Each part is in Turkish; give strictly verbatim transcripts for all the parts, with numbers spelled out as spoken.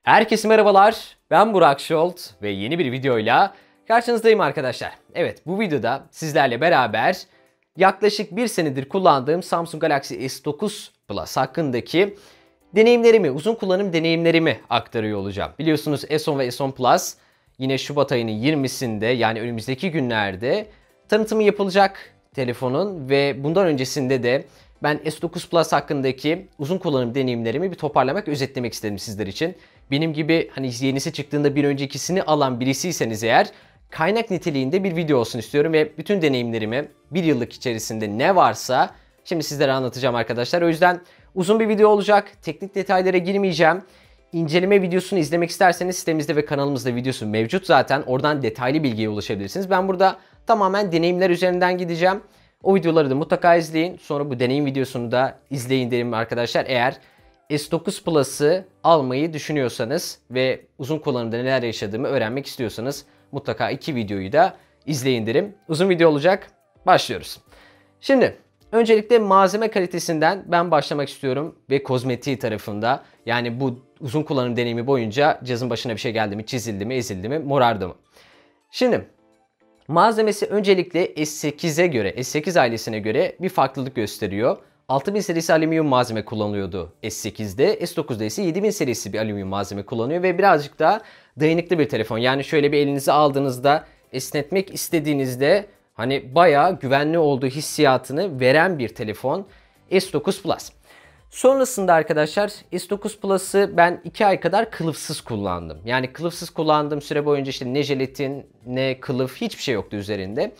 Herkese merhabalar, ben Burak Şolt ve yeni bir videoyla karşınızdayım arkadaşlar. Evet, bu videoda sizlerle beraber yaklaşık bir senedir kullandığım Samsung Galaxy S dokuz Plus hakkındaki deneyimlerimi, uzun kullanım deneyimlerimi aktarıyor olacağım. Biliyorsunuz S on ve S on Plus yine Şubat ayının yirmisinde yani önümüzdeki günlerde tanıtımı yapılacak telefonun ve bundan öncesinde de ben S dokuz Plus hakkındaki uzun kullanım deneyimlerimi bir toparlamak, özetlemek istedim sizler için. Benim gibi hani yenisi çıktığında bir öncekisini alan birisiyseniz eğer kaynak niteliğinde bir video olsun istiyorum ve bütün deneyimlerimi bir yıllık içerisinde ne varsa şimdi sizlere anlatacağım arkadaşlar. O yüzden uzun bir video olacak. Teknik detaylara girmeyeceğim. İnceleme videosunu izlemek isterseniz sitemizde ve kanalımızda videosu mevcut zaten. Oradan detaylı bilgiye ulaşabilirsiniz. Ben burada tamamen deneyimler üzerinden gideceğim. O videoları da mutlaka izleyin. Sonra bu deneyim videosunu da izleyin derim arkadaşlar. Eğer S dokuz Plus'ı almayı düşünüyorsanız ve uzun kullanımda neler yaşadığımı öğrenmek istiyorsanız mutlaka iki videoyu da izleyin derim. Uzun video olacak. Başlıyoruz. Şimdi öncelikle malzeme kalitesinden ben başlamak istiyorum ve kozmetiği tarafında. Yani bu uzun kullanım deneyimi boyunca cihazın başına bir şey geldi mi, çizildi mi, ezildi mi, morardı mı? Şimdi malzemesi öncelikle S sekize göre, S sekiz ailesine göre bir farklılık gösteriyor. altı bin serisi alüminyum malzeme kullanıyordu S sekizde. S dokuzda ise yedi bin serisi bir alüminyum malzeme kullanıyor ve birazcık daha dayanıklı bir telefon. Yani şöyle bir elinize aldığınızda, esnetmek istediğinizde hani bayağı güvenli olduğu hissiyatını veren bir telefon S dokuz Plus. Sonrasında arkadaşlar S dokuz Plus'ı ben iki ay kadar kılıfsız kullandım. Yani kılıfsız kullandığım süre boyunca işte ne jelatin ne kılıf hiçbir şey yoktu üzerinde.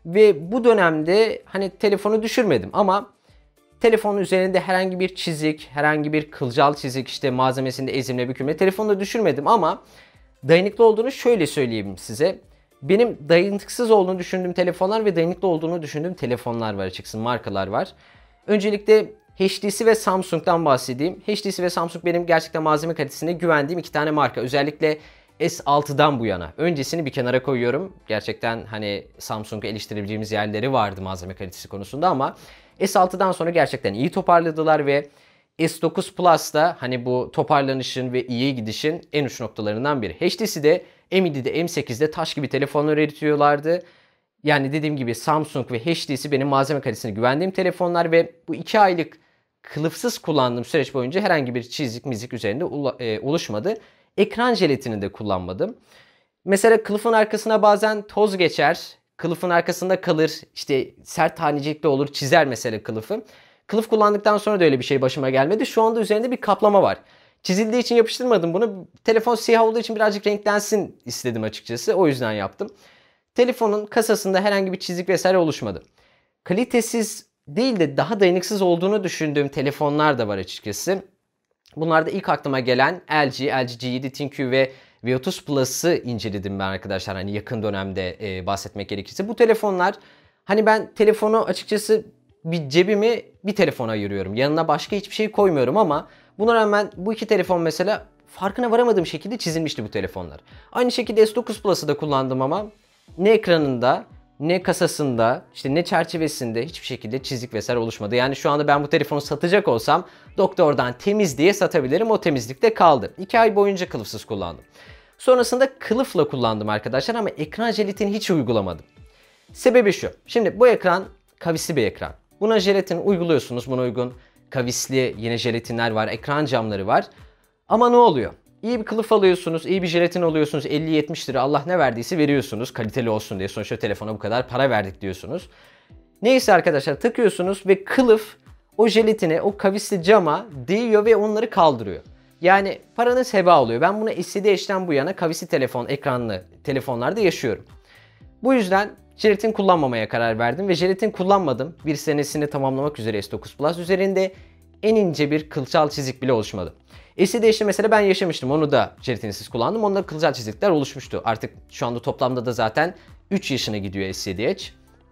Ve bu dönemde hani telefonu düşürmedim ama telefonun üzerinde herhangi bir çizik, herhangi bir kılcal çizik, işte malzemesinde ezilme, bükülme telefonu da düşürmedim ama dayanıklı olduğunu şöyle söyleyeyim size. Benim dayanıksız olduğunu düşündüğüm telefonlar ve dayanıklı olduğunu düşündüğüm telefonlar var, açıkçası markalar var. Öncelikle H T C ve Samsung'dan bahsedeyim. H T C ve Samsung benim gerçekten malzeme kalitesine güvendiğim iki tane marka. Özellikle S altıdan bu yana. Öncesini bir kenara koyuyorum. Gerçekten hani Samsung'u eleştirebileceğimiz yerleri vardı malzeme kalitesi konusunda ama S altıdan sonra gerçekten iyi toparladılar ve S dokuz Plus'ta hani bu toparlanışın ve iyi gidişin en uç noktalarından biri. H T C'de, M yedi'de, M sekizde taş gibi telefonlar üretiyorlardı. Yani dediğim gibi Samsung ve H T C benim malzeme kalitesine güvendiğim telefonlar ve bu iki aylık kılıfsız kullandığım süreç boyunca herhangi bir çizik mizik üzerinde oluşmadı. Ekran jelatini de kullanmadım. Mesela kılıfın arkasına bazen toz geçer. Kılıfın arkasında kalır. İşte sert tanecikli olur. Çizer mesela kılıfı. Kılıf kullandıktan sonra da öyle bir şey başıma gelmedi. Şu anda üzerinde bir kaplama var. Çizildiği için yapıştırmadım bunu. Telefon siyah olduğu için birazcık renklensin istedim açıkçası. O yüzden yaptım. Telefonun kasasında herhangi bir çizik vesaire oluşmadı. Kalitesiz değil de daha dayanıksız olduğunu düşündüğüm telefonlar da var açıkçası. Bunlarda ilk aklıma gelen L G, L G G yedi ThinQ ve V otuz Plus'ı inceledim ben arkadaşlar. Hani yakın dönemde e, bahsetmek gerekirse. Bu telefonlar hani ben telefonu açıkçası bir cebimi bir telefona ayırıyorum. Yanına başka hiçbir şey koymuyorum ama buna rağmen bu iki telefon mesela farkına varamadığım şekilde çizilmişti bu telefonlar. Aynı şekilde S dokuz Plus'ı da kullandım ama ne ekranında ne kasasında, işte ne çerçevesinde hiçbir şekilde çizik vesaire oluşmadı. Yani şu anda ben bu telefonu satacak olsam doktordan temiz diye satabilirim. O temizlikte kaldı. iki ay boyunca kılıfsız kullandım. Sonrasında kılıfla kullandım arkadaşlar ama ekran jelatini hiç uygulamadım. Sebebi şu. Şimdi bu ekran kavisli bir ekran. Buna jelatin uyguluyorsunuz. Buna uygun kavisli yine jelatinler var. Ekran camları var. Ama ne oluyor? İyi bir kılıf alıyorsunuz, iyi bir jelatin alıyorsunuz, elli yetmiş lira Allah ne verdiyse veriyorsunuz kaliteli olsun diye. Sonuçta telefona bu kadar para verdik diyorsunuz. Neyse arkadaşlar takıyorsunuz ve kılıf o jelatine, o kavisli cama değiyor ve onları kaldırıyor. Yani paranız heba oluyor. Ben bunu S yedi Edge'den bu yana kavisli telefon, ekranlı telefonlarda yaşıyorum. Bu yüzden jelatin kullanmamaya karar verdim ve jelatin kullanmadım. Bir senesini tamamlamak üzere S dokuz Plus üzerinde en ince bir kılcal çizik bile oluşmadı. S yedi Edge'de mesela ben yaşamıştım. Onu da jelatinsiz kullandım. Onda kılcal çizikler oluşmuştu. Artık şu anda toplamda da zaten üç yaşına gidiyor S yedi Edge.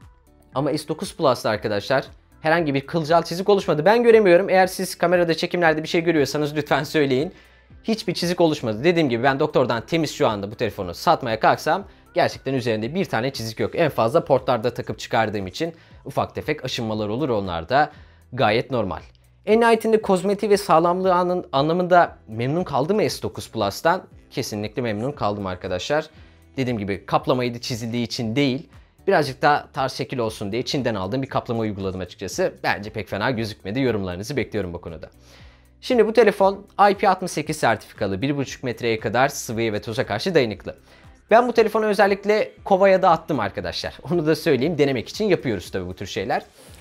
Ama S dokuz Plus'ta arkadaşlar herhangi bir kılcal çizik oluşmadı. Ben göremiyorum. Eğer siz kamerada çekimlerde bir şey görüyorsanız lütfen söyleyin. Hiçbir çizik oluşmadı. Dediğim gibi ben doktordan temiz şu anda bu telefonu satmaya kalksam gerçekten üzerinde bir tane çizik yok. En fazla portlarda takıp çıkardığım için ufak tefek aşınmalar olur. Onlar da gayet normal. En nihayetinde kozmetiği ve sağlamlığı anın, anlamında memnun kaldım mı S dokuz Plus'tan? Kesinlikle memnun kaldım arkadaşlar. Dediğim gibi kaplamayı çizildiği için değil, birazcık daha tarz şekil olsun diye Çin'den aldığım bir kaplama uyguladım açıkçası. Bence pek fena gözükmedi. Yorumlarınızı bekliyorum bu konuda. Şimdi bu telefon I P altmış sekiz sertifikalı, bir buçuk metreye kadar sıvıya ve toza karşı dayanıklı. Ben bu telefonu özellikle kovaya da attım arkadaşlar. Onu da söyleyeyim, denemek için yapıyoruz tabii bu tür şeyler.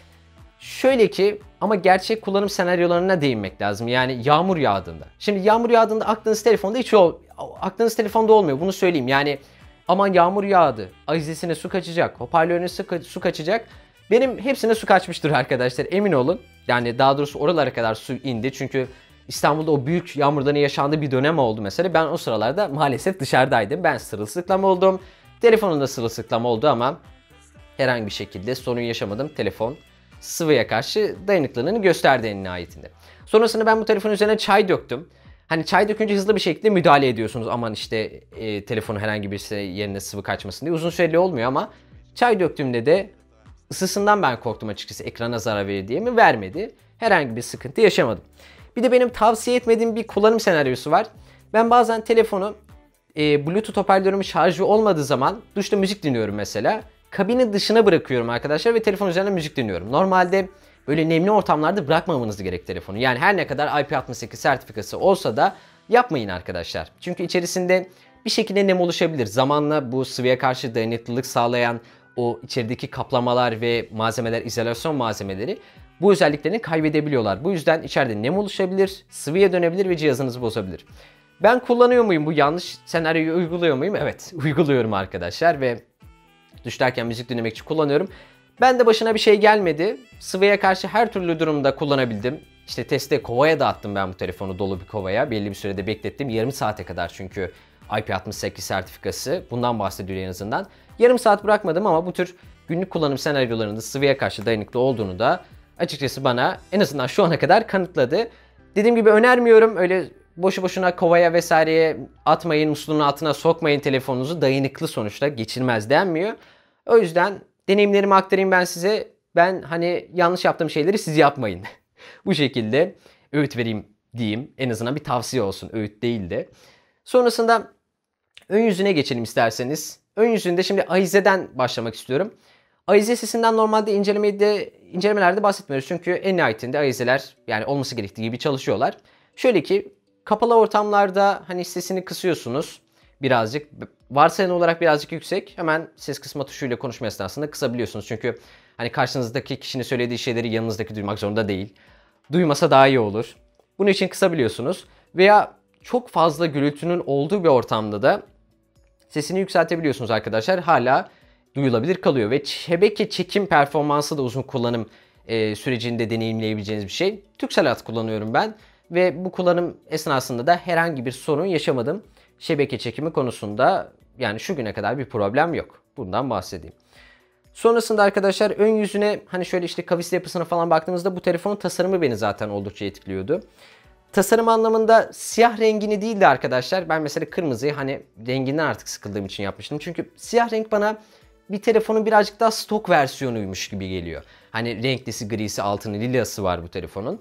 Şöyle ki, ama gerçek kullanım senaryolarına değinmek lazım. Yani yağmur yağdığında. Şimdi yağmur yağdığında aklınız telefonda hiç ol, aklınız telefonda olmuyor. Bunu söyleyeyim. Yani aman yağmur yağdı, ahizesine su kaçacak, hoparlörüne su, su kaçacak. Benim hepsine su kaçmıştır arkadaşlar, emin olun. Yani daha doğrusu oralara kadar su indi. Çünkü İstanbul'da o büyük yağmurların yaşandığı bir dönem oldu mesela. Ben o sıralarda maalesef dışarıdaydım. Ben sırılsıklam oldum. Telefonun da sırılsıklam oldu ama herhangi bir şekilde sorun yaşamadım. Telefon sıvıya karşı dayanıklılığını gösterdi en nihayetinde. Sonrasında ben bu telefonun üzerine çay döktüm. Hani çay dökünce hızlı bir şekilde müdahale ediyorsunuz. Aman işte e, telefonu herhangi bir yerine sıvı kaçmasın diye. Uzun süreli olmuyor ama çay döktüğümde de ısısından ben korktum açıkçası. Ekrana zarar verir diye mi? Vermedi. Herhangi bir sıkıntı yaşamadım. Bir de benim tavsiye etmediğim bir kullanım senaryosu var. Ben bazen telefonu e, Bluetooth hoparlörümün şarjı olmadığı zaman duşta müzik dinliyorum mesela. Kabinin dışına bırakıyorum arkadaşlar ve telefon üzerine müzik dinliyorum. Normalde böyle nemli ortamlarda bırakmamanız gerek telefonu. Yani her ne kadar I P altmış sekiz sertifikası olsa da yapmayın arkadaşlar. Çünkü içerisinde bir şekilde nem oluşabilir. Zamanla bu sıvıya karşı dayanıklılık sağlayan o içerideki kaplamalar ve malzemeler, izolasyon malzemeleri bu özelliklerini kaybedebiliyorlar. Bu yüzden içeride nem oluşabilir, sıvıya dönebilir ve cihazınızı bozabilir. Ben kullanıyor muyum bu yanlış senaryoyu, uyguluyor muyum? Evet, uyguluyorum arkadaşlar ve duşlarken müzik dinlemek için kullanıyorum. Ben de başına bir şey gelmedi. Sıvıya karşı her türlü durumda kullanabildim. İşte teste kovaya da attım ben bu telefonu, dolu bir kovaya. Belli bir sürede beklettim. Yarım saate kadar, çünkü I P altmış sekiz sertifikası. Bundan bahsediyor en azından. Yarım saat bırakmadım ama bu tür günlük kullanım senaryolarında sıvıya karşı dayanıklı olduğunu da açıkçası bana en azından şu ana kadar kanıtladı. Dediğim gibi önermiyorum. Öyle boşu boşuna kovaya vesaireye atmayın, musluğun altına sokmayın telefonunuzu. Dayanıklı sonuçta, geçilmez denmiyor. O yüzden deneyimlerimi aktarayım ben size. Ben hani yanlış yaptığım şeyleri siz yapmayın. Bu şekilde öğüt vereyim diyeyim. En azından bir tavsiye olsun, öğüt değil de. Sonrasında ön yüzüne geçelim isterseniz. Ön yüzünde şimdi ahizeden başlamak istiyorum. Ahize sesinden normalde incelemede, incelemelerde bahsetmiyoruz. Çünkü en nihayetinde ahizeler yani olması gerektiği gibi çalışıyorlar. Şöyle ki, kapalı ortamlarda hani sesini kısıyorsunuz birazcık. Varsayılan olarak birazcık yüksek. Hemen ses kısma tuşuyla konuşma esnasında kısabiliyorsunuz. Çünkü hani karşınızdaki kişinin söylediği şeyleri yanınızdaki duymak zorunda değil. Duymasa daha iyi olur. Bunun için kısabiliyorsunuz. Veya çok fazla gürültünün olduğu bir ortamda da sesini yükseltebiliyorsunuz arkadaşlar. Hala duyulabilir kalıyor ve şebeke çekim performansı da uzun kullanım e, sürecinde deneyimleyebileceğiniz bir şey. Turkcell hat kullanıyorum ben ve bu kullanım esnasında da herhangi bir sorun yaşamadım. Şebeke çekimi konusunda yani şu güne kadar bir problem yok. Bundan bahsedeyim. Sonrasında arkadaşlar ön yüzüne hani şöyle işte kavisli yapısına falan baktığımızda bu telefonun tasarımı beni zaten oldukça etkiliyordu. Tasarım anlamında siyah rengini değil de arkadaşlar, ben mesela kırmızıyı hani renginden artık sıkıldığım için yapmıştım. Çünkü siyah renk bana bir telefonun birazcık daha stok versiyonuymuş gibi geliyor. Hani renklisi, grisi, altını, lilası var bu telefonun.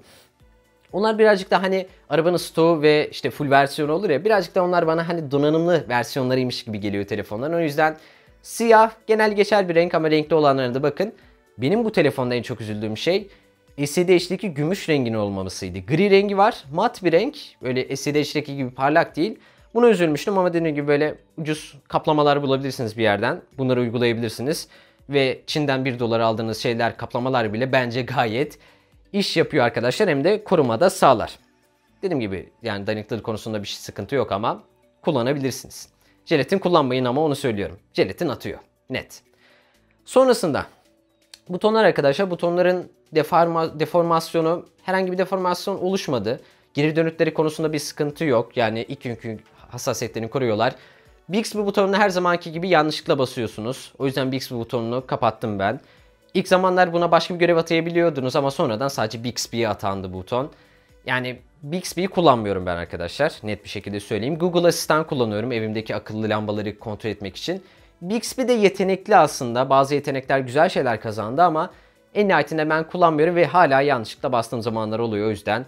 Onlar birazcık da hani arabanın stoğu ve işte full versiyonu olur ya, birazcık da onlar bana hani donanımlı versiyonlarıymış gibi geliyor telefonların. O yüzden siyah genel geçer bir renk ama renkli olanlarına da bakın. Benim bu telefonda en çok üzüldüğüm şey L C D H D'deki gümüş renginin olmamasıydı. Gri rengi var, mat bir renk. Öyle L C D H D'deki gibi parlak değil. Buna üzülmüştüm ama dediğim gibi böyle ucuz kaplamalar bulabilirsiniz bir yerden. Bunları uygulayabilirsiniz. Ve Çin'den bir dolar aldığınız şeyler, kaplamalar bile bence gayet iş yapıyor arkadaşlar. Hem de korumada sağlar. Dediğim gibi yani dayanıklılık konusunda bir sıkıntı yok ama kullanabilirsiniz. Jelatin kullanmayın ama onu söylüyorum. Jelatin atıyor. Net. Sonrasında butonlar arkadaşlar. Butonların deforma, deformasyonu, herhangi bir deformasyon oluşmadı. Geri dönütleri konusunda bir sıkıntı yok. Yani ilk günkü hassasiyetlerini koruyorlar. Bixby butonunu her zamanki gibi yanlışlıkla basıyorsunuz. O yüzden Bixby butonunu kapattım ben. İlk zamanlar buna başka bir görev atayabiliyordunuz ama sonradan sadece Bixby'ye atandı bu buton. Yani Bixby'yi kullanmıyorum ben arkadaşlar. Net bir şekilde söyleyeyim. Google Asistan kullanıyorum evimdeki akıllı lambaları kontrol etmek için. Bixby de yetenekli aslında. Bazı yetenekler güzel şeyler kazandı ama En nihayetinde ben kullanmıyorum ve hala yanlışlıkla bastığım zamanlar oluyor. O yüzden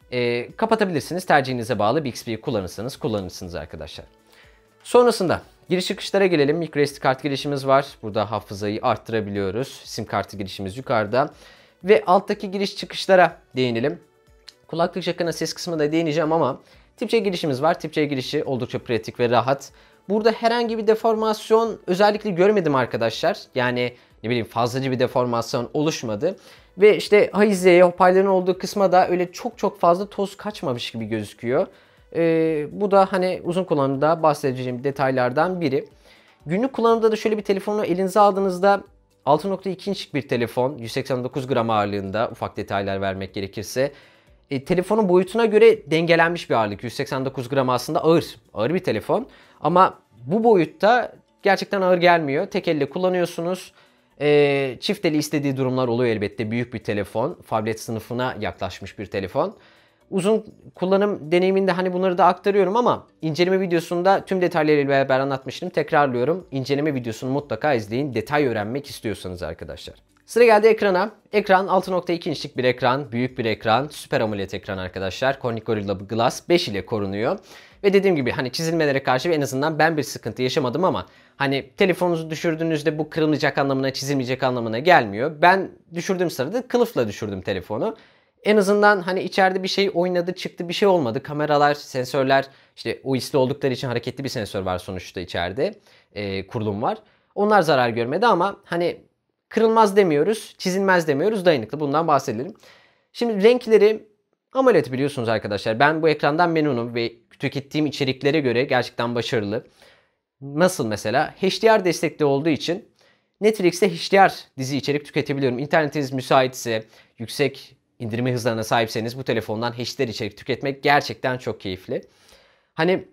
e, kapatabilirsiniz. Tercihinize bağlı. Bixby'yi kullanırsanız kullanırsınız arkadaşlar. Sonrasında giriş çıkışlara gelelim. microSD kart girişimiz var. Burada hafızayı arttırabiliyoruz. Sim kartı girişimiz yukarıda. Ve alttaki giriş çıkışlara değinelim. Kulaklık jackına ses kısmına da değineceğim ama Tip-C girişimiz var. Tip-C girişi oldukça pratik ve rahat. Burada herhangi bir deformasyon özellikle görmedim arkadaşlar. Yani ne bileyim fazlaca bir deformasyon oluşmadı. Ve işte hizeye, hoparlörün olduğu kısma da öyle çok çok fazla toz kaçmamış gibi gözüküyor. Ee, bu da hani uzun kullanımda bahsedeceğim detaylardan biri. Günlük kullanımda da şöyle bir telefonu elinize aldığınızda altı nokta iki inçlik bir telefon, yüz seksen dokuz gram ağırlığında, ufak detaylar vermek gerekirse. E, telefonun boyutuna göre dengelenmiş bir ağırlık. yüz seksen dokuz gram aslında ağır, ağır bir telefon. Ama bu boyutta gerçekten ağır gelmiyor. Tek elle kullanıyorsunuz. E, çift eli istediği durumlar oluyor elbette. Büyük bir telefon, phablet sınıfına yaklaşmış bir telefon. Uzun kullanım deneyiminde hani bunları da aktarıyorum ama inceleme videosunda tüm detaylarıyla beraber anlatmıştım. Tekrarlıyorum. İnceleme videosunu mutlaka izleyin. Detay öğrenmek istiyorsanız arkadaşlar. Sıra geldi ekrana. Ekran altı nokta iki inçlik bir ekran. Büyük bir ekran. Super AMOLED ekran arkadaşlar. Corning Gorilla Glass beş ile korunuyor. Ve dediğim gibi hani çizilmelere karşı en azından ben bir sıkıntı yaşamadım ama hani telefonunuzu düşürdüğünüzde bu kırılmayacak anlamına, çizilmeyecek anlamına gelmiyor. Ben düşürdüğüm sırada kılıfla düşürdüm telefonu. En azından hani içeride bir şey oynadı, çıktı, bir şey olmadı. Kameralar, sensörler, işte U S'li oldukları için hareketli bir sensör var sonuçta içeride. E, kurulum var. Onlar zarar görmedi ama hani kırılmaz demiyoruz, çizilmez demiyoruz, dayanıklı. Bundan bahsedelim. Şimdi renkleri AMOLED biliyorsunuz arkadaşlar. Ben bu ekrandan memnunum ve tükettiğim içeriklere göre gerçekten başarılı. Nasıl mesela? H D R destekli olduğu için Netflix'te H D R dizi içerik tüketebiliyorum. İnternetiniz müsaitse, yüksek indirme hızlarına sahipseniz bu telefondan H D R içerik tüketmek gerçekten çok keyifli. Hani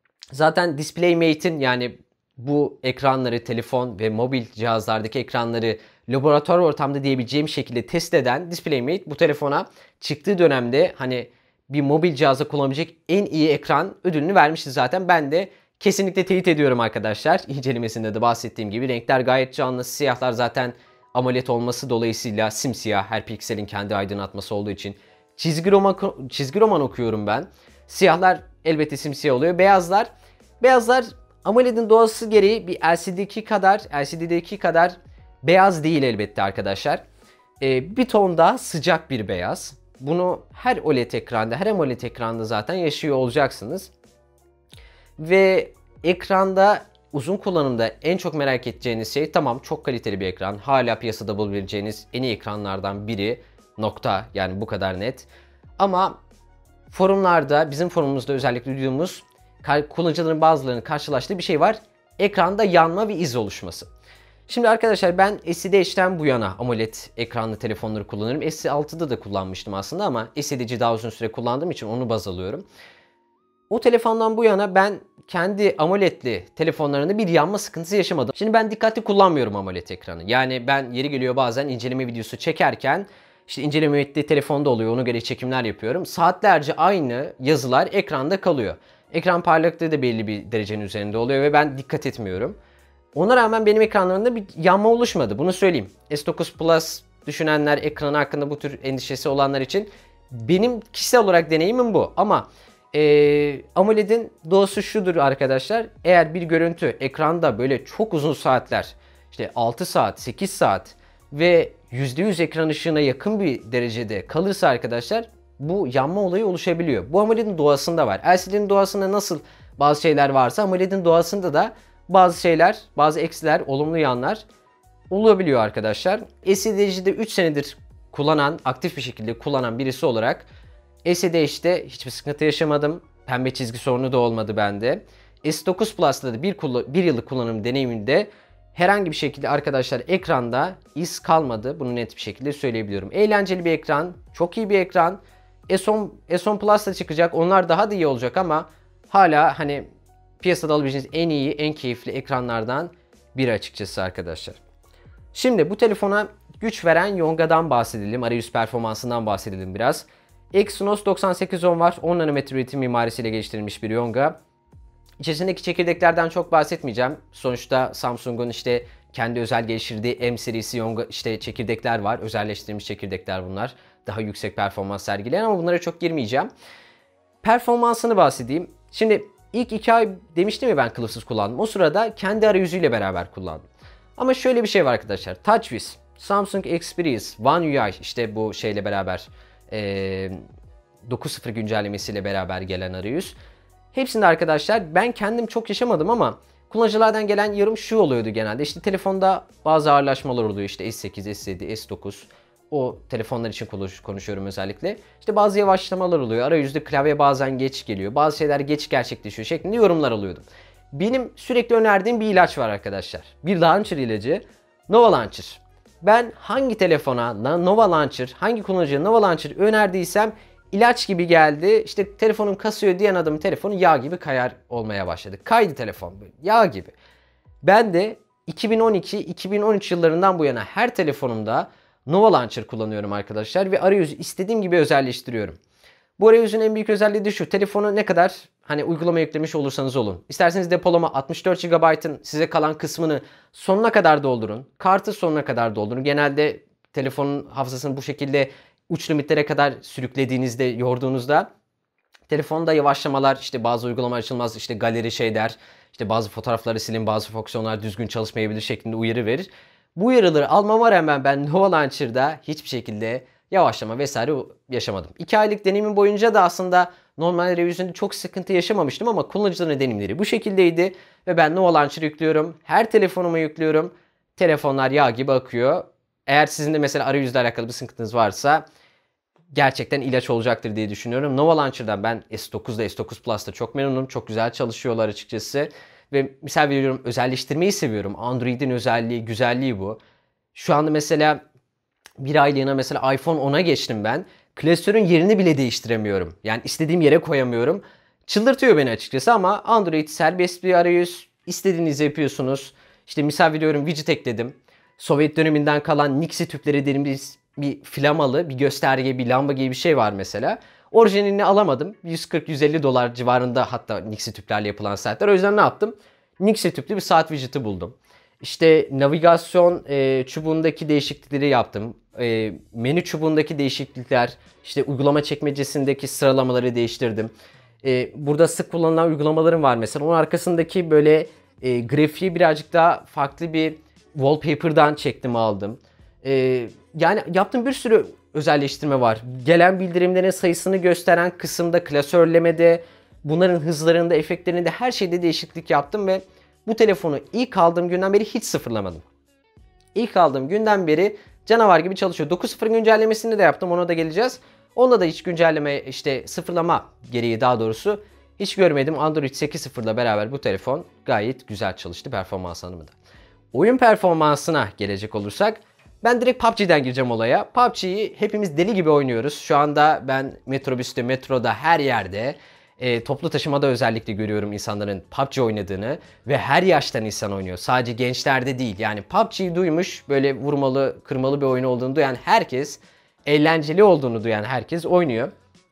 zaten DisplayMate'in yani bu ekranları, telefon ve mobil cihazlardaki ekranları laboratuvar ortamda diyebileceğim şekilde test eden DisplayMate bu telefona çıktığı dönemde hani bir mobil cihaza kullanabilecek en iyi ekran ödülünü vermişti zaten. Ben de kesinlikle teyit ediyorum arkadaşlar. İncelemesinde de bahsettiğim gibi renkler gayet canlı. Siyahlar zaten AMOLED olması dolayısıyla simsiyah, her pikselin kendi aydınlatması olduğu için. Çizgi roman, çizgi roman okuyorum ben. Siyahlar elbette simsiyah oluyor. Beyazlar, beyazlar AMOLED'in doğası gereği bir L C D'deki kadar, L C D'deki kadar beyaz değil elbette arkadaşlar. Ee, bir ton daha sıcak bir beyaz. Bunu her O L E D ekranda, her AMOLED ekranda zaten yaşıyor olacaksınız. Ve ekranda uzun kullanımda en çok merak edeceğiniz şey, tamam çok kaliteli bir ekran. Hala piyasada bulabileceğiniz en iyi ekranlardan biri. Nokta, yani bu kadar net. Ama forumlarda, bizim forumumuzda özellikle duyduğumuz kullanıcıların bazılarının karşılaştığı bir şey var. Ekranda yanma ve iz oluşması. Şimdi arkadaşlar ben S D H'ten bu yana AMOLED ekranlı telefonları kullanırım. S altıda da kullanmıştım aslında ama S D H'i daha uzun süre kullandığım için onu baz alıyorum. O telefondan bu yana ben kendi AMOLED'li telefonlarında bir yanma sıkıntısı yaşamadım. Şimdi ben dikkatli kullanmıyorum AMOLED ekranı. Yani ben yeri geliyor bazen inceleme videosu çekerken işte inceleme ettiği telefonda oluyor, ona göre çekimler yapıyorum. Saatlerce aynı yazılar ekranda kalıyor. Ekran parlaklığı da belli bir derecenin üzerinde oluyor ve ben dikkat etmiyorum. Ona rağmen benim ekranlarımda bir yanma oluşmadı. Bunu söyleyeyim. S dokuz Plus düşünenler, ekranı hakkında bu tür endişesi olanlar için benim kişisel olarak deneyimim bu. Ama e, AMOLED'in doğası şudur arkadaşlar. Eğer bir görüntü ekranda böyle çok uzun saatler, işte altı saat, sekiz saat ve yüzde yüz ekran ışığına yakın bir derecede kalırsa arkadaşlar bu yanma olayı oluşabiliyor. Bu AMOLED'in doğasında var. L C D'nin doğasında nasıl bazı şeyler varsa AMOLED'in doğasında da bazı şeyler, bazı eksiler, olumlu yanlar olabiliyor arkadaşlar. S D H'de üç senedir kullanan, aktif bir şekilde kullanan birisi olarak S D H'de hiçbir sıkıntı yaşamadım. Pembe çizgi sorunu da olmadı bende. S dokuz Plus'ta da bir, bir yıllık kullanım deneyiminde herhangi bir şekilde arkadaşlar ekranda iz kalmadı. Bunu net bir şekilde söyleyebiliyorum. Eğlenceli bir ekran, çok iyi bir ekran. S on, S on Plus da çıkacak. Onlar daha da iyi olacak ama hala hani piyasada alabileceğiniz en iyi, en keyifli ekranlardan biri açıkçası arkadaşlar. Şimdi bu telefona güç veren Yonga'dan bahsedelim. Arayüz performansından bahsedelim biraz. Exynos doksan sekiz on var. on nanometre üretim mimarisiyle geliştirilmiş bir Yonga. İçerisindeki çekirdeklerden çok bahsetmeyeceğim. Sonuçta Samsung'un işte kendi özel geliştirdiği M serisi Yonga işte çekirdekler var. Özelleştirilmiş çekirdekler bunlar. Daha yüksek performans sergileyen ama bunlara çok girmeyeceğim. Performansını bahsedeyim. Şimdi ilk iki ay demiştim ya ben kılıfsız kullandım. O sırada kendi arayüzüyle beraber kullandım. Ama şöyle bir şey var arkadaşlar. TouchWiz, Samsung Experience, One U I işte bu şeyle beraber ee, dokuz nokta sıfır güncellemesiyle beraber gelen arayüz. Hepsinde arkadaşlar ben kendim çok yaşamadım ama kullanıcılardan gelen yorum şu oluyordu genelde. İşte telefonda bazı ağırlaşmalar oluyor. İşte S sekiz, S yedi, S dokuz. O telefonlar için konuşuyorum özellikle. İşte bazı yavaşlamalar oluyor. Arayüzde klavye bazen geç geliyor. Bazı şeyler geç gerçekleşiyor şeklinde yorumlar alıyordum. Benim sürekli önerdiğim bir ilaç var arkadaşlar. Bir launcher ilacı. Nova Launcher. Ben hangi telefona Nova Launcher, hangi kullanıcıya Nova Launcher önerdiysem ilaç gibi geldi. İşte telefonum kasıyor diyen adamın telefonu yağ gibi kayar olmaya başladı. Kaydı telefon böyle yağ gibi. Ben de iki bin on iki iki bin on üç yıllarından bu yana her telefonumda Nova Launcher kullanıyorum arkadaşlar ve arayüzü istediğim gibi özelleştiriyorum. Bu arayüzün en büyük özelliği de şu. Telefonu ne kadar hani uygulama yüklemiş olursanız olun. İsterseniz depolama altmış dört gigabaytın size kalan kısmını sonuna kadar doldurun. Kartı sonuna kadar doldurun. Genelde telefonun hafızasını bu şekilde uç limitlere kadar sürüklediğinizde, yorduğunuzda telefonda yavaşlamalar, işte bazı uygulamalar açılmaz, işte galeri şey der, işte bazı fotoğrafları silin, bazı fonksiyonlar düzgün çalışmayabilir şeklinde uyarı verir. Bu uyarıları almama rağmen ben Nova Launcher'da hiçbir şekilde yavaşlama vesaire yaşamadım. iki aylık deneyimin boyunca da aslında normal revizyonda çok sıkıntı yaşamamıştım ama kullanıcıların deneyimleri bu şekildeydi. Ve ben Nova Launcher yüklüyorum. Her telefonuma yüklüyorum. Telefonlar yağ gibi akıyor. Eğer sizin de mesela arayüzle alakalı bir sıkıntınız varsa gerçekten ilaç olacaktır diye düşünüyorum. Nova Launcher'dan ben S dokuz'da S dokuz Plus'ta çok memnunum. Çok güzel çalışıyorlar açıkçası. Ve misal veriyorum özelleştirmeyi seviyorum. Android'in özelliği, güzelliği bu. Şu anda mesela bir aylığına mesela iPhone on'a geçtim ben. Klasörün yerini bile değiştiremiyorum. Yani istediğim yere koyamıyorum. Çıldırtıyor beni açıkçası ama Android serbest bir arayüz. İstediğinizi yapıyorsunuz. İşte misal veriyorum widget ekledim. Sovyet döneminden kalan Nixie tüpleri dediğimiz bir flamalı, bir gösterge, bir lamba gibi bir şey var mesela. Orijinalini alamadım. yüz kırk yüz elli dolar civarında hatta Nixie tüplerle yapılan saatler. O yüzden ne yaptım? Nixie tüplü bir saat widget'ı buldum. İşte navigasyon e, çubuğundaki değişiklikleri yaptım. E, menü çubuğundaki değişiklikler, işte uygulama çekmecesindeki sıralamaları değiştirdim. E, burada sık kullanılan uygulamalarım var mesela. Onun arkasındaki böyle e, grafiği birazcık daha farklı bir wallpaper'dan çektim aldım. E, yani yaptığım bir sürü özelleştirme var. Gelen bildirimlerin sayısını gösteren kısımda, klasörlemede, bunların hızlarında, efektlerinde her şeyde değişiklik yaptım ve bu telefonu ilk aldığım günden beri hiç sıfırlamadım. İlk aldığım günden beri canavar gibi çalışıyor. dokuz nokta sıfır güncellemesini de yaptım, ona da geleceğiz. Onda da hiç güncelleme, işte sıfırlama gereği daha doğrusu hiç görmedim. Android sekiz nokta sıfır ile beraber bu telefon gayet güzel çalıştı performans anlamında. Oyun performansına gelecek olursak ben direkt P U B G'den gireceğim olaya. P U B G'yi hepimiz deli gibi oynuyoruz. Şu anda ben metrobüste, metroda, her yerde e, toplu taşımada özellikle görüyorum insanların P U B G oynadığını ve her yaştan insan oynuyor. Sadece gençlerde değil. Yani P U B G'yi duymuş, böyle vurmalı, kırmalı bir oyun olduğunu duyan herkes, eğlenceli olduğunu duyan herkes oynuyor.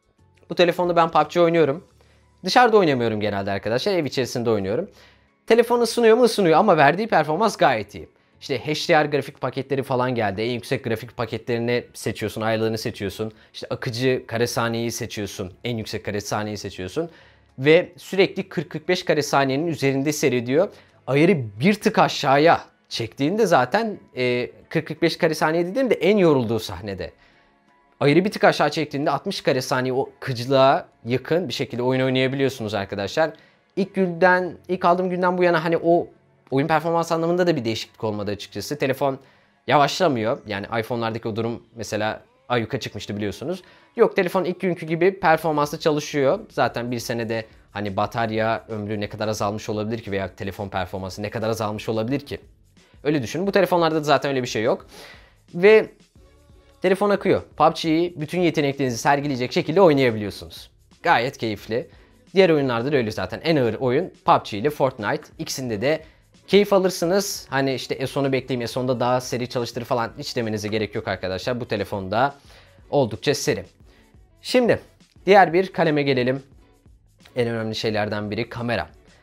Bu telefonda ben P U B G oynuyorum. Dışarıda oynamıyorum genelde arkadaşlar. Ev içerisinde oynuyorum. Telefon ısınıyor mu? Isınıyor ama verdiği performans gayet iyi. İşte H D R grafik paketleri falan geldi. En yüksek grafik paketlerini seçiyorsun, ayarlarını seçiyorsun. İşte akıcı kare saniyeyi seçiyorsun. En yüksek kare saniyeyi seçiyorsun. Ve sürekli kırk kırk beş kare saniyenin üzerinde seyrediyor. Ayarı bir tık aşağıya çektiğinde zaten e, kırk kırk beş kare saniye dediğimde en yorulduğu sahnede. Ayarı bir tık aşağı çektiğinde altmış kare saniye o kıcılığa yakın bir şekilde oyun oynayabiliyorsunuz arkadaşlar. İlk günden, ilk aldığım günden bu yana hani o oyun performans anlamında da bir değişiklik olmadı açıkçası. Telefon yavaşlamıyor. Yani iPhone'lardaki o durum mesela ayyuka çıkmıştı biliyorsunuz. Yok, telefon ilk günkü gibi performanslı çalışıyor. Zaten bir senede hani batarya ömrü ne kadar azalmış olabilir ki veya telefon performansı ne kadar azalmış olabilir ki? Öyle düşünün. Bu telefonlarda da zaten öyle bir şey yok. Ve telefon akıyor. P U B G'yi bütün yeteneklerinizi sergileyecek şekilde oynayabiliyorsunuz. Gayet keyifli. Diğer oyunlarda da öyle zaten. En ağır oyun P U B G ile Fortnite. İkisinde de keyif alırsınız. Hani işte S on'u bekleyeyim, S on'da daha seri çalıştır falan hiç demenize gerek yok arkadaşlar. Bu telefonda oldukça seri. Şimdi diğer bir kaleme gelelim. En önemli şeylerden biri kamera.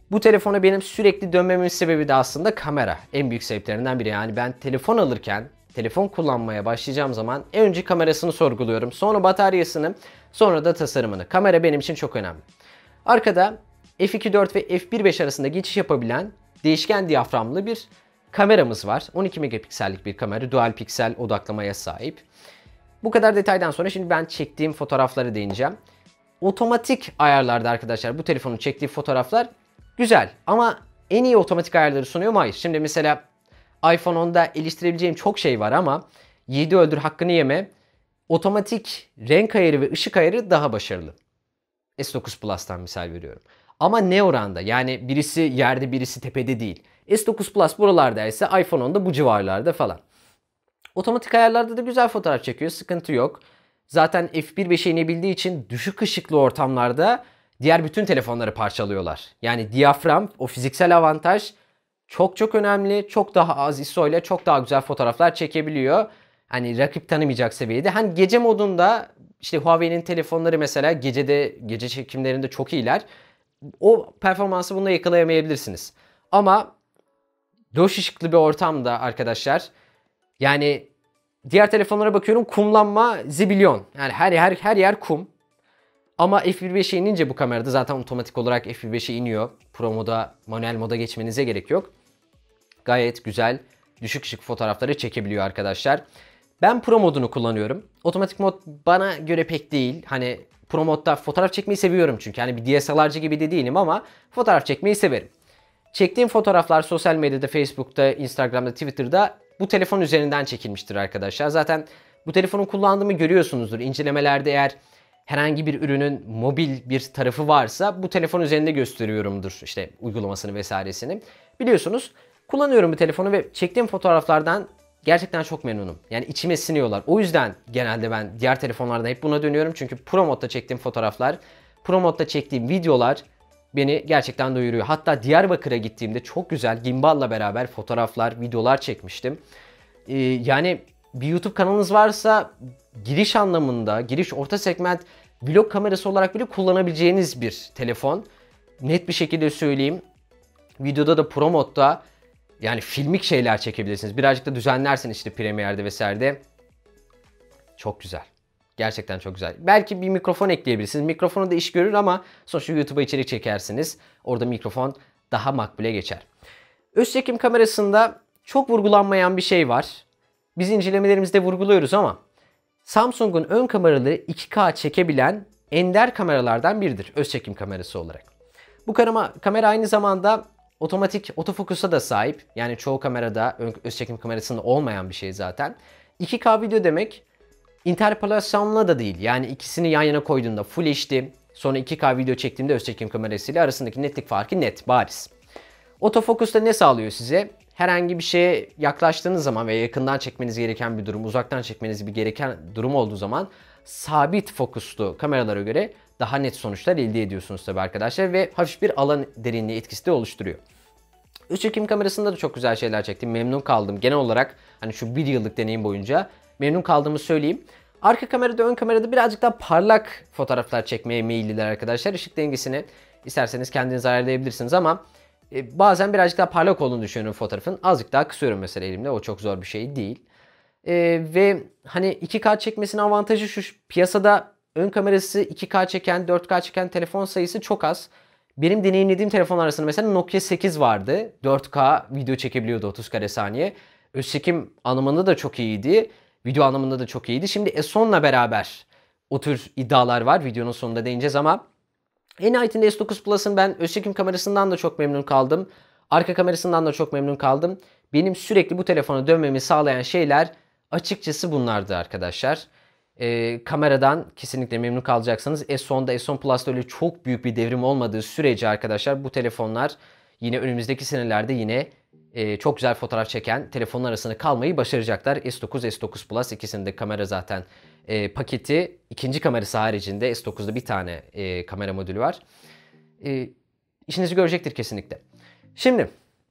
Bu telefona benim sürekli dönmemin sebebi de aslında kamera. En büyük sebeplerinden biri. Yani ben telefon alırken, telefon kullanmaya başlayacağım zaman önce kamerasını sorguluyorum. Sonra bataryasını, sonra da tasarımını. Kamera benim için çok önemli. Arkada F iki nokta dört ve F bir nokta beş arasında geçiş yapabilen değişken diyaframlı bir kameramız var. on iki megapiksellik bir kamera, dual piksel odaklamaya sahip. Bu kadar detaydan sonra şimdi ben çektiğim fotoğraflara değineceğim. Otomatik ayarlarda arkadaşlar bu telefonun çektiği fotoğraflar güzel ama en iyi otomatik ayarları sunuyor mu? Hayır. Şimdi mesela iPhone onda eleştirebileceğim çok şey var ama yedi öldür hakkını yeme, otomatik renk ayarı ve ışık ayarı daha başarılı. S dokuz Plus'tan misal veriyorum. Ama ne oranda? Yani birisi yerde birisi tepede değil. S dokuz Plus buralarda ise iPhone onda bu civarlarda falan. Otomatik ayarlarda da güzel fotoğraf çekiyor. Sıkıntı yok. Zaten F bir nokta beşe inebildiği için düşük ışıklı ortamlarda diğer bütün telefonları parçalıyorlar. Yani diyafram, o fiziksel avantaj çok çok önemli. Çok daha az I S O ile çok daha güzel fotoğraflar çekebiliyor. Hani rakip tanımayacak seviyede. Hani gece modunda işte Huawei'nin telefonları mesela gecede gece çekimlerinde çok iyiler. O performansı bunda yakalayamayabilirsiniz. Ama loş ışıklı bir ortamda arkadaşlar, yani diğer telefonlara bakıyorum, kumlanma zibilyon. Yani her her her yer kum. Ama F bir nokta beşe inince bu kamerada zaten otomatik olarak F bir nokta beşe iniyor. Pro moda, manuel moda geçmenize gerek yok. Gayet güzel düşük ışık fotoğrafları çekebiliyor arkadaşlar. Ben Pro modunu kullanıyorum. Otomatik mod bana göre pek değil. Hani Pro modda fotoğraf çekmeyi seviyorum çünkü. Hani bir D S L R'cı gibi de değilim ama fotoğraf çekmeyi severim. Çektiğim fotoğraflar sosyal medyada, Facebook'ta, Instagram'da, Twitter'da bu telefon üzerinden çekilmiştir arkadaşlar. Zaten bu telefonu kullandığımı görüyorsunuzdur. İncelemelerde eğer herhangi bir ürünün mobil bir tarafı varsa bu telefon üzerinde gösteriyorumdur. İşte uygulamasını vesairesini. Biliyorsunuz kullanıyorum bu telefonu ve çektiğim fotoğraflardan gerçekten çok memnunum. Yani içime siniyorlar. O yüzden genelde ben diğer telefonlarda hep buna dönüyorum. Çünkü Pro modda çektiğim fotoğraflar, Pro modda çektiğim videolar beni gerçekten doyuruyor. Hatta Diyarbakır'a gittiğimde çok güzel gimballa beraber fotoğraflar, videolar çekmiştim. Ee, yani bir YouTube kanalınız varsa giriş anlamında, giriş orta segment vlog kamerası olarak bile kullanabileceğiniz bir telefon. Net bir şekilde söyleyeyim. Videoda da Pro modda yani filmik şeyler çekebilirsiniz. Birazcık da düzenlerseniz işte Premiere'de vesairede. Çok güzel. Gerçekten çok güzel. Belki bir mikrofon ekleyebilirsiniz. Mikrofonu da iş görür ama sonuçta YouTube'a içerik çekersiniz. Orada mikrofon daha makbule geçer. Öz çekim kamerasında çok vurgulanmayan bir şey var. Biz incelemelerimizde vurguluyoruz ama Samsung'un ön kameraları iki K çekebilen ender kameralardan biridir öz çekim kamerası olarak. Bu kamera, kamera aynı zamanda otomatik otofokusa da sahip. Yani çoğu kamerada öz çekim kamerasında olmayan bir şey zaten. iki K video demek interpolasyonla da değil. Yani ikisini yan yana koyduğunda Full H D, sonra iki K video çektiğimde öz çekim kamerasıyla arasındaki netlik farkı net, bariz. Otofokusta ne sağlıyor size? Herhangi bir şeye yaklaştığınız zaman ve yakından çekmeniz gereken bir durum, uzaktan çekmeniz bir gereken durum olduğu zaman sabit fokuslu kameralara göre daha net sonuçlar elde ediyorsunuz tabii arkadaşlar ve hafif bir alan derinliği etkisi de oluşturuyor. Öz çekim kamerasında da çok güzel şeyler çektim. Memnun kaldım. Genel olarak hani şu bir yıllık deneyim boyunca memnun kaldığımı söyleyeyim. Arka kamerada, ön kamerada birazcık daha parlak fotoğraflar çekmeye meyilliler arkadaşlar. Işık dengesini isterseniz kendiniz ayarlayabilirsiniz ama e, bazen birazcık daha parlak olduğunu düşünüyorum fotoğrafın. Azıcık daha kısıyorum mesela elimle. O çok zor bir şey değil. E, ve hani iki K çekmesinin avantajı şu: piyasada ön kamerası iki K çeken, dört K çeken telefon sayısı çok az. Benim deneyimlediğim telefon arasında mesela Nokia sekiz vardı. dört K video çekebiliyordu otuz kare saniye. Öz çekim anlamında da çok iyiydi. Video anlamında da çok iyiydi. Şimdi S on'la beraber o tür iddialar var. Videonun sonunda değineceğiz ama en nihayetinde S dokuz Plus'ın ben öz çekim kamerasından da çok memnun kaldım. Arka kamerasından da çok memnun kaldım. Benim sürekli bu telefona dönmemi sağlayan şeyler açıkçası bunlardı arkadaşlar. Ee, kameradan kesinlikle memnun kalacaksınız. S on'da, S on Plus'ta öyle çok büyük bir devrim olmadığı sürece arkadaşlar bu telefonlar yine önümüzdeki senelerde yine e, çok güzel fotoğraf çeken telefonlar arasında kalmayı başaracaklar. S dokuz, S dokuz Plus ikisinde kamera zaten e, paketi. İkinci kamerası haricinde S dokuzda bir tane e, kamera modülü var. E, işinizi görecektir kesinlikle. Şimdi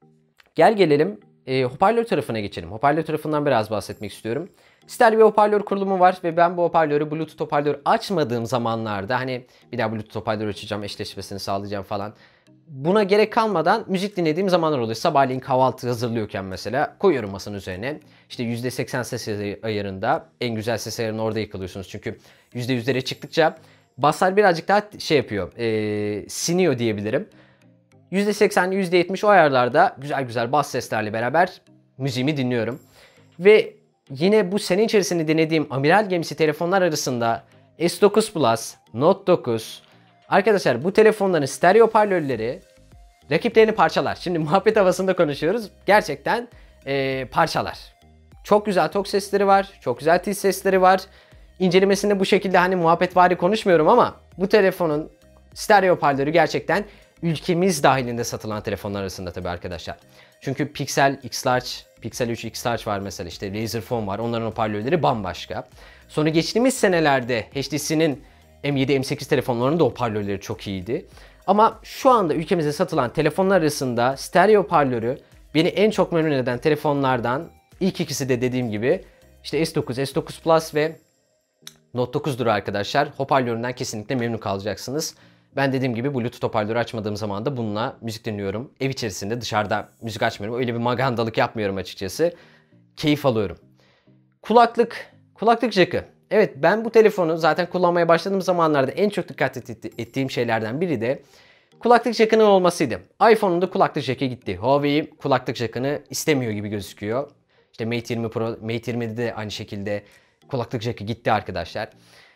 gel gelelim e, hoparlör tarafına geçelim. Hoparlör tarafından biraz bahsetmek istiyorum. Stereo bir hoparlör kurulumu var ve ben bu hoparlörü Bluetooth hoparlör açmadığım zamanlarda hani bir daha Bluetooth hoparlör açacağım, eşleşmesini sağlayacağım falan. buna gerek kalmadan müzik dinlediğim zamanlar oluyor. Sabahleyin kahvaltı hazırlıyorken mesela koyuyorum masanın üzerine. İşte yüzde seksen ses ayarında, en güzel ses ayarını orada yakalıyorsunuz. Çünkü yüzde yüzlere çıktıkça baslar birazcık daha şey yapıyor, e, siniyor diyebilirim. yüzde seksen, yüzde yetmiş o ayarlarda güzel güzel bas seslerle beraber müziğimi dinliyorum. Ve yine bu sene içerisinde denediğim amiral gemisi telefonlar arasında S dokuz Plus, Note dokuz. Arkadaşlar bu telefonların stereo hoparlörleri rakiplerini parçalar. Şimdi muhabbet havasında konuşuyoruz. Gerçekten ee, parçalar. Çok güzel tok sesleri var. Çok güzel tiz sesleri var. İncelemesinde bu şekilde hani muhabbetvari konuşmuyorum ama bu telefonun stereo hoparlörü gerçekten ülkemiz dahilinde satılan telefonlar arasında tabii arkadaşlar. Çünkü Pixel X-Large, Pixel üç X-Large var mesela, işte Razer Phone var. Onların hoparlörleri bambaşka. Sonra geçtiğimiz senelerde H T C'nin M yedi, M sekiz telefonlarının da hoparlörleri çok iyiydi. Ama şu anda ülkemizde satılan telefonlar arasında stereo hoparlörü beni en çok memnun eden telefonlardan ilk ikisi de dediğim gibi işte S dokuz, S dokuz Plus ve Note dokuz'dur arkadaşlar. Hoparlöründen kesinlikle memnun kalacaksınız. Ben dediğim gibi Bluetooth hoparlörü açmadığım zaman da bununla müzik dinliyorum. Ev içerisinde, dışarıda müzik açmıyorum. Öyle bir magandalık yapmıyorum açıkçası. Keyif alıyorum. Kulaklık, kulaklık jackı. Evet, ben bu telefonu zaten kullanmaya başladığım zamanlarda en çok dikkat ettiğim şeylerden biri de kulaklık jackının olmasıydı. iPhone'un da kulaklık jackı gitti. Huawei kulaklık jackını istemiyor gibi gözüküyor. İşte Mate yirmi Pro, Mate yirmide de aynı şekilde kulaklık jackı gitti arkadaşlar.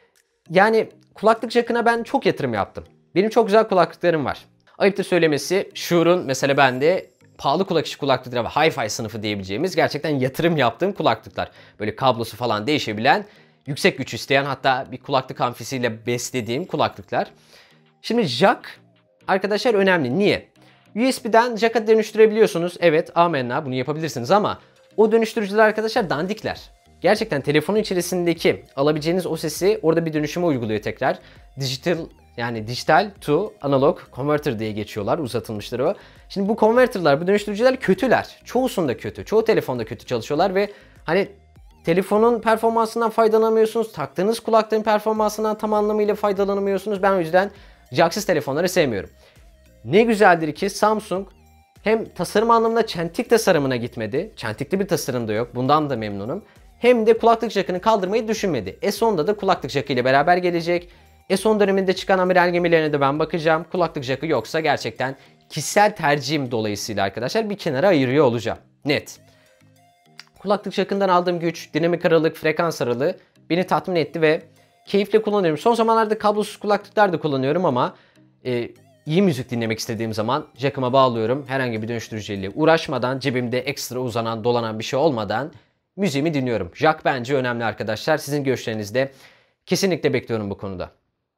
Yani kulaklık jackına ben çok yatırım yaptım. Benim çok güzel kulaklıklarım var. Ayıptır söylemesi, Shure'un mesela bende pahalı kulak içi kulaklıkları var. Hi-Fi sınıfı diyebileceğimiz gerçekten yatırım yaptığım kulaklıklar. Böyle kablosu falan değişebilen, yüksek güç isteyen, hatta bir kulaklık amfisiyle beslediğim kulaklıklar. Şimdi jack arkadaşlar önemli. Niye? U S B'den jack'a dönüştürebiliyorsunuz. Evet, amenna, bunu yapabilirsiniz ama o dönüştürücüler arkadaşlar dandikler. Gerçekten telefonun içerisindeki alabileceğiniz o sesi orada bir dönüşüme uyguluyor tekrar. Digital, yani dijital to analog converter diye geçiyorlar, uzatılmışları o. Şimdi bu converter'lar, bu dönüştürücüler kötüler. Çoğusunda kötü. Çoğu telefonda kötü çalışıyorlar ve hani telefonun performansından faydalanamıyorsunuz. Taktığınız kulaklığın performansından tam anlamıyla faydalanamıyorsunuz. Ben o yüzden jacksız telefonları sevmiyorum. Ne güzeldir ki Samsung hem tasarım anlamında çentik tasarımına gitmedi. Çentikli bir tasarım da yok. Bundan da memnunum. Hem de kulaklık jackını kaldırmayı düşünmedi. S on'da da kulaklık jackı ile beraber gelecek. S on döneminde çıkan amiral gemilerine de ben bakacağım. Kulaklık jackı yoksa gerçekten kişisel tercihim dolayısıyla arkadaşlar bir kenara ayırıyor olacağım. Net. Kulaklık jackından aldığım güç, dinamik aralık, frekans aralığı beni tatmin etti ve keyifle kullanıyorum. Son zamanlarda kablosuz kulaklıklar da kullanıyorum ama e, iyi müzik dinlemek istediğim zaman jackıma bağlıyorum. Herhangi bir dönüştürücüyle uğraşmadan, cebimde ekstra uzanan, dolanan bir şey olmadan müziğimi dinliyorum. Jack bence önemli arkadaşlar. Sizin görüşlerinizi de kesinlikle bekliyorum bu konuda.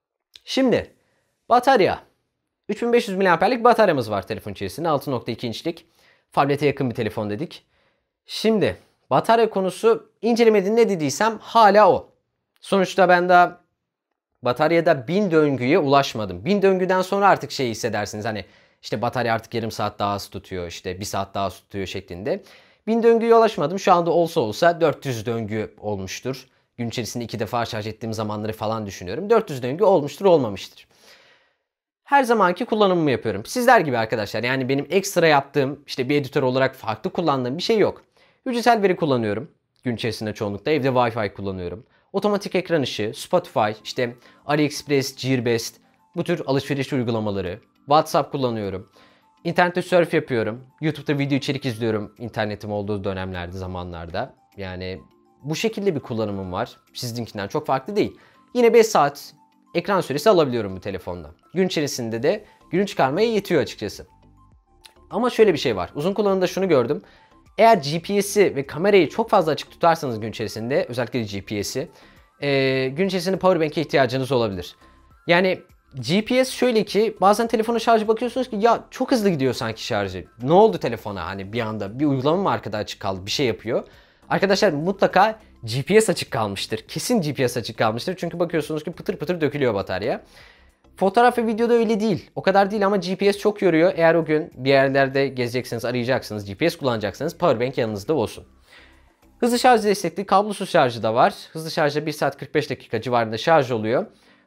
Şimdi batarya. üç bin beş yüz miliamperlik bataryamız var telefon içerisinde. altı nokta iki inçlik. Tablete yakın bir telefon dedik. Şimdi batarya konusu incelemede ne dediysem hala o. Sonuçta ben daha bataryada bin döngüye ulaşmadım. bin döngüden sonra artık şey hissedersiniz. Hani işte batarya artık yarım saat daha az tutuyor, işte bir saat daha az tutuyor şeklinde. bin döngüye ulaşmadım. Şu anda olsa olsa dört yüz döngü olmuştur. Gün içerisinde iki defa şarj ettiğim zamanları falan düşünüyorum. dört yüz döngü olmuştur, olmamıştır. Her zamanki kullanımımı yapıyorum. Sizler gibi arkadaşlar. Yani benim ekstra yaptığım, işte bir editör olarak farklı kullandığım bir şey yok. Hücresel veri kullanıyorum. Gün içerisinde çoğunlukla. Evde Wi-Fi kullanıyorum. Otomatik ekran ışığı, Spotify, işte AliExpress, Gearbest, bu tür alışveriş uygulamaları. WhatsApp kullanıyorum. İnternette surf yapıyorum. YouTube'da video içerik izliyorum internetim olduğu dönemlerde, zamanlarda. Yani bu şekilde bir kullanımım var. Sizinkinden çok farklı değil. Yine beş saat ekran süresi alabiliyorum bu telefonda. Gün içerisinde de günü çıkarmaya yetiyor açıkçası. Ama şöyle bir şey var. Uzun kullanımda şunu gördüm. Eğer G P S'i ve kamerayı çok fazla açık tutarsanız gün içerisinde, özellikle G P S'i, e, gün içerisinde powerbank'e ihtiyacınız olabilir. Yani G P S şöyle ki, bazen telefona şarjı bakıyorsunuz ki ya çok hızlı gidiyor sanki şarjı. Ne oldu telefona, hani bir anda bir uygulama mı arkada açık kaldı, bir şey yapıyor. Arkadaşlar mutlaka G P S açık kalmıştır. Kesin G P S açık kalmıştır. Çünkü bakıyorsunuz ki pıtır pıtır dökülüyor batarya. Fotoğraf ve videoda öyle değil. O kadar değil ama G P S çok yoruyor. Eğer o gün bir yerlerde gezeceksiniz, arayacaksınız, G P S kullanacaksınız, powerbank yanınızda olsun. Hızlı şarj destekli kablosuz şarjı da var. Hızlı şarjda bir saat kırk beş dakika civarında şarj oluyor.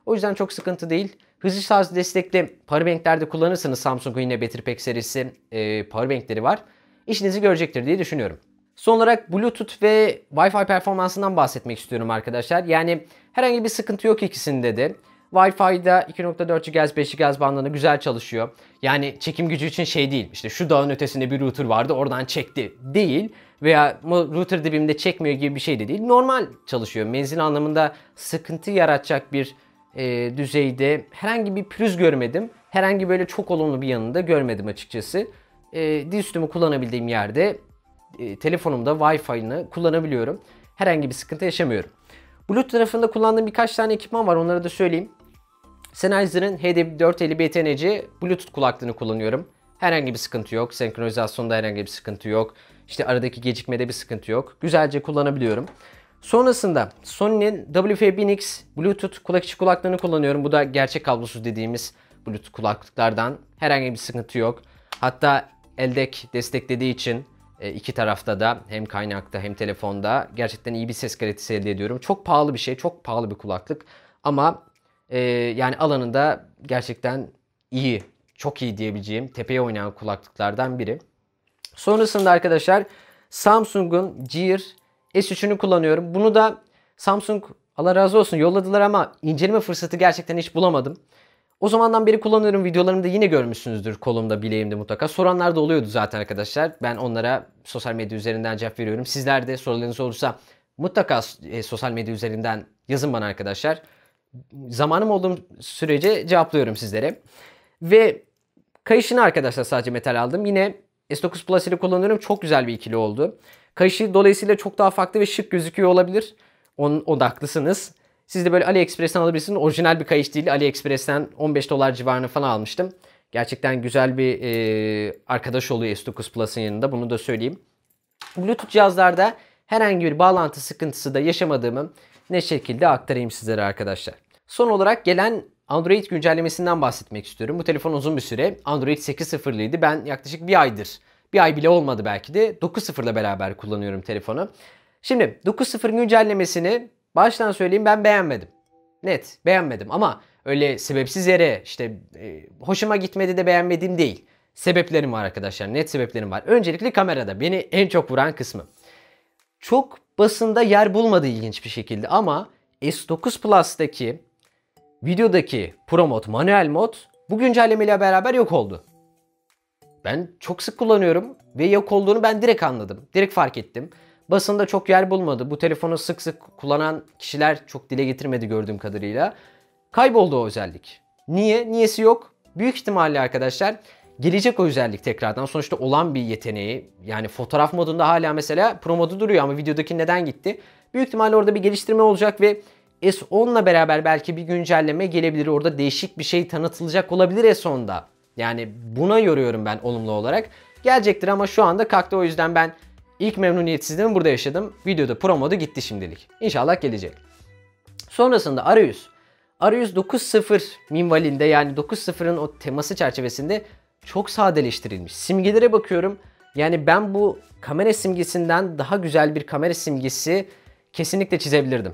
O yüzden çok sıkıntı değil. Hızlı şarj destekli powerbanklerde kullanırsanız Samsung'un yine Battery Pack serisi e, powerbankleri var. İşinizi görecektir diye düşünüyorum. Son olarak Bluetooth ve Wi-Fi performansından bahsetmek istiyorum arkadaşlar. Yani herhangi bir sıkıntı yok ikisinde de. Wi-Fi'da iki nokta dört gigahertz beş gigahertz bandında güzel çalışıyor. Yani çekim gücü için şey değil. İşte şu dağın ötesinde bir router vardı oradan çekti değil. Veya router dibimde çekmiyor gibi bir şey de değil. Normal çalışıyor. Menzil anlamında sıkıntı yaratacak bir e, düzeyde herhangi bir pürüz görmedim. Herhangi böyle çok olumlu bir yanını da görmedim açıkçası. E, dizüstümü kullanabildiğim yerde e, telefonumda Wi-Fi'ni kullanabiliyorum. Herhangi bir sıkıntı yaşamıyorum. Bluetooth tarafında kullandığım birkaç tane ekipman var. Onları da söyleyeyim. Sennheiser'ın H D dört yüz elli B T N C Bluetooth kulaklığını kullanıyorum. Herhangi bir sıkıntı yok. Senkronizasyonda herhangi bir sıkıntı yok. İşte aradaki gecikmede bir sıkıntı yok. Güzelce kullanabiliyorum. Sonrasında Sony'nin W F bin X Bluetooth kulak içi kulaklığını kullanıyorum. Bu da gerçek kablosuz dediğimiz Bluetooth kulaklıklardan. Herhangi bir sıkıntı yok. Hatta L D A C desteklediği için iki tarafta da hem kaynakta hem telefonda gerçekten iyi bir ses kalitesi elde ediyorum. Çok pahalı bir şey. Çok pahalı bir kulaklık. Ama e, yani alanında gerçekten iyi. Çok iyi diyebileceğim tepeye oynayan kulaklıklardan biri. Sonrasında arkadaşlar Samsung'un Gear S üç'ünü kullanıyorum. Bunu da Samsung Allah razı olsun yolladılar ama inceleme fırsatı gerçekten hiç bulamadım. O zamandan beri kullanıyorum. Videolarımda yine görmüşsünüzdür. Kolumda, bileğimde mutlaka. Soranlar da oluyordu zaten arkadaşlar. Ben onlara sosyal medya üzerinden cevap veriyorum. Sizler de sorularınız olursa mutlaka e, sosyal medya üzerinden yazın bana arkadaşlar. Zamanım olduğum sürece cevaplıyorum sizlere. Ve kayışını arkadaşlar sadece metal aldım. Yine S dokuz Plus ile kullanıyorum. Çok güzel bir ikili oldu. Kayışı dolayısıyla çok daha farklı ve şık gözüküyor olabilir. Onun, o da haklısınız. Siz de böyle AliExpress'ten alabilirsiniz. Orijinal bir kayış değil. AliExpress'ten on beş dolar civarına falan almıştım. Gerçekten güzel bir e, arkadaş oluyor S dokuz Plus'ın yanında. Bunu da söyleyeyim. Bluetooth cihazlarda herhangi bir bağlantı sıkıntısı da yaşamadığımı ne şekilde aktarayım sizlere arkadaşlar. Son olarak gelen Android güncellemesinden bahsetmek istiyorum. Bu telefon uzun bir süre Android sekiz nokta sıfırlıydı. Ben yaklaşık bir aydır, bir ay bile olmadı belki de dokuz nokta sıfır ile beraber kullanıyorum telefonu. Şimdi dokuz nokta sıfır güncellemesini baştan söyleyeyim ben beğenmedim. Net beğenmedim ama öyle sebepsiz yere işte e, hoşuma gitmedi de beğenmediğim değil. Sebeplerim var arkadaşlar. Net sebeplerim var. Öncelikle kamerada beni en çok vuran kısmı. Çok basında yer bulmadı ilginç bir şekilde ama S dokuz Plus'taki videodaki Pro mod, manuel mod bu güncellemeyle beraber yok oldu. Ben çok sık kullanıyorum ve yok olduğunu ben direkt anladım. Direkt fark ettim. Basında çok yer bulmadı. Bu telefonu sık sık kullanan kişiler çok dile getirmedi gördüğüm kadarıyla. Kayboldu o özellik. Niye? Niyesi yok. Büyük ihtimalle arkadaşlar gelecek o özellik tekrardan. Sonuçta olan bir yeteneği. Yani fotoğraf modunda hala mesela Pro modu duruyor ama videodaki neden gitti? Büyük ihtimalle orada bir geliştirme olacak ve S on'la beraber belki bir güncelleme gelebilir. Orada değişik bir şey tanıtılacak olabilir S on'da. Yani buna yoruyorum ben olumlu olarak. Gelecektir ama şu anda kalktı, o yüzden ben ilk memnuniyetsizliğimi burada yaşadım. Videoda Pro modu gitti şimdilik. İnşallah gelecek. Sonrasında arayüz. Arayüz dokuz nokta sıfır minvalinde, yani dokuz nokta sıfırın o teması çerçevesinde çok sadeleştirilmiş. Simgelere bakıyorum. Yani ben bu kamera simgesinden daha güzel bir kamera simgesi kesinlikle çizebilirdim.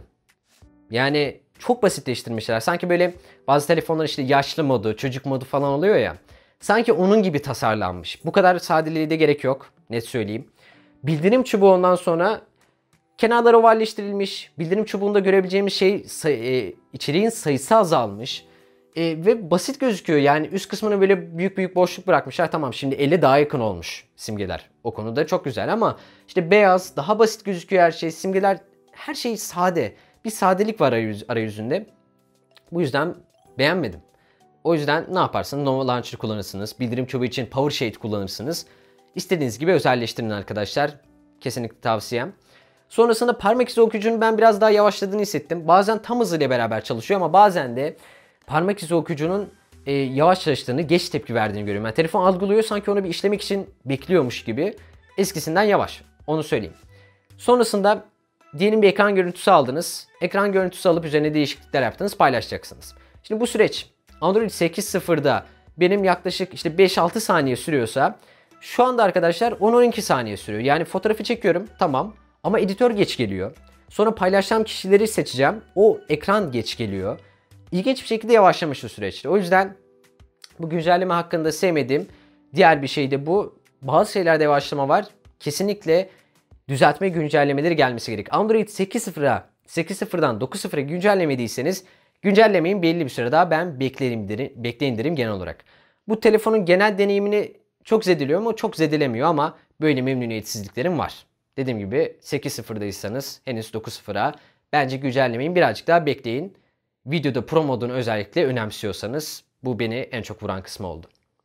Yani çok basitleştirmişler. Sanki böyle bazı telefonlar işte yaşlı modu, çocuk modu falan oluyor ya. Sanki onun gibi tasarlanmış. Bu kadar sadeliğe de gerek yok. Net söyleyeyim. Bildirim çubuğu ondan sonra kenarlar ovalleştirilmiş. Bildirim çubuğunda görebileceğimiz şey say e, içeriğin sayısı azalmış. E, ve basit gözüküyor. Yani üst kısmına böyle büyük büyük boşluk bırakmışlar. Tamam, şimdi elle daha yakın olmuş simgeler. O konuda çok güzel ama işte beyaz, daha basit gözüküyor her şey. Simgeler, her şey sade. Bir sadelik var arayüz, arayüzünde. Bu yüzden beğenmedim. O yüzden ne yaparsınız? Nova Launcher kullanırsınız. Bildirim çubuğu için Power Shade kullanırsınız. İstediğiniz gibi özelleştirin arkadaşlar. Kesinlikle tavsiyem. Sonrasında parmak izi okuyucunun ben biraz daha yavaşladığını hissettim. Bazen tam hızıyla beraber çalışıyor ama bazen de parmak izi okuyucunun e, yavaş çalıştığını, geç tepki verdiğini görüyorum. Yani telefon algılıyor, sanki onu bir işlemek için bekliyormuş gibi. Eskisinden yavaş. Onu söyleyeyim. Sonrasında diyelim bir ekran görüntüsü aldınız. Ekran görüntüsü alıp üzerine değişiklikler yaptınız, paylaşacaksınız. Şimdi bu süreç Android sekiz nokta sıfırda benim yaklaşık işte beş altı saniye sürüyorsa şu anda arkadaşlar on on iki saniye sürüyor. Yani fotoğrafı çekiyorum, tamam, ama editör geç geliyor. Sonra paylaşacağım kişileri seçeceğim. O ekran geç geliyor. ilginç bir şekilde yavaşlamıştı süreçte. O yüzden bu güncelleme hakkında sevmediğim diğer bir şey de bu. Bazı şeylerde yavaşlama var. Kesinlikle düzeltme güncellemeleri gelmesi gerek. Android sekiz nokta sıfıra sekiz nokta sıfırdan dokuz nokta sıfıra güncellemediyseniz güncellemeyin, belli bir süre daha ben bekleyin derim, bekleyin derim genel olarak. Bu telefonun genel deneyimini çok zediliyor mu? Çok zedilemiyor ama böyle memnuniyetsizliklerim var. Dediğim gibi sekiz nokta sıfırdaysanız henüz dokuz nokta sıfıra bence güncellemeyin, birazcık daha bekleyin. Videoda Pro modunu özellikle önemsiyorsanız bu beni en çok vuran kısmı oldu.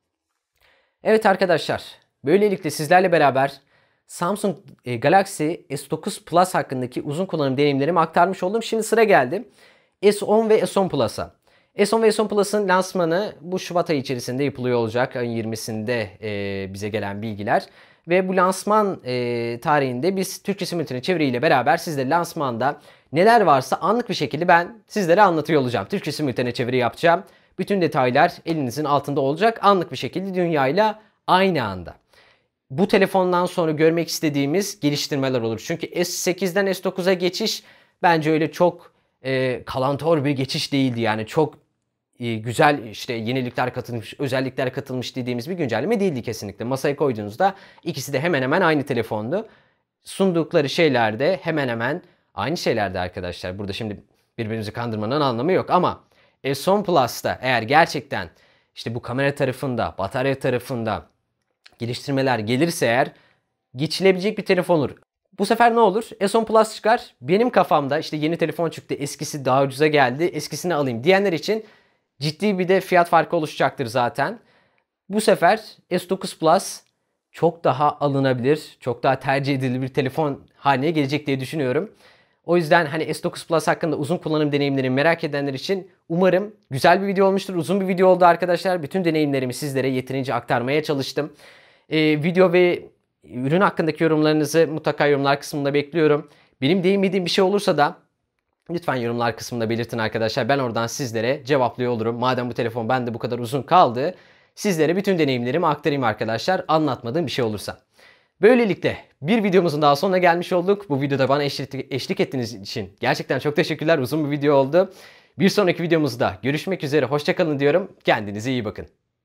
Evet arkadaşlar, böylelikle sizlerle beraber Samsung Galaxy S dokuz Plus hakkındaki uzun kullanım deneyimlerimi aktarmış oldum. Şimdi sıra geldi S on ve S on Plus'a. S on ve S on Plus'ın lansmanı bu Şubat ayı içerisinde yapılıyor olacak. Ayın yirmisinde e, bize gelen bilgiler. Ve bu lansman e, tarihinde biz Türkçe simultane çeviriyle beraber sizlere lansmanda neler varsa anlık bir şekilde ben sizlere anlatıyor olacağım. Türkçe simultane çeviri yapacağım. Bütün detaylar elinizin altında olacak. Anlık bir şekilde dünyayla aynı anda. Bu telefondan sonra görmek istediğimiz geliştirmeler olur. Çünkü S sekizden S dokuza geçiş bence öyle çok e, kalantor bir geçiş değildi. Yani çok e, güzel işte yenilikler katılmış, özellikler katılmış dediğimiz bir güncelleme değildi kesinlikle. Masaya koyduğunuzda ikisi de hemen hemen aynı telefondu. Sundukları şeyler de hemen hemen aynı şeylerdi arkadaşlar. Burada şimdi birbirimizi kandırmanın anlamı yok ama S on Plus'ta eğer gerçekten işte bu kamera tarafında, batarya tarafında geliştirmeler gelirse eğer geçilebilecek bir telefon olur. Bu sefer ne olur? S on Plus çıkar. Benim kafamda işte yeni telefon çıktı, eskisi daha ucuza geldi, eskisini alayım diyenler için ciddi bir de fiyat farkı oluşacaktır zaten. Bu sefer S dokuz Plus çok daha alınabilir, çok daha tercih edilir bir telefon haline gelecek diye düşünüyorum. O yüzden hani S dokuz Plus hakkında uzun kullanım deneyimlerini merak edenler için umarım güzel bir video olmuştur. Uzun bir video oldu arkadaşlar. Bütün deneyimlerimi sizlere yeterince aktarmaya çalıştım. Ee, video ve ürün hakkındaki yorumlarınızı mutlaka yorumlar kısmında bekliyorum. Benim değinmediğim bir şey olursa da lütfen yorumlar kısmında belirtin arkadaşlar. Ben oradan sizlere cevaplıyor olurum. Madem bu telefon bende bu kadar uzun kaldı, sizlere bütün deneyimlerimi aktarayım arkadaşlar. Anlatmadığım bir şey olursa. Böylelikle bir videomuzun daha sonuna gelmiş olduk. Bu videoda bana eşlik, eşlik ettiğiniz için gerçekten çok teşekkürler. Uzun bir video oldu. Bir sonraki videomuzda görüşmek üzere. Hoşça kalın diyorum. Kendinize iyi bakın.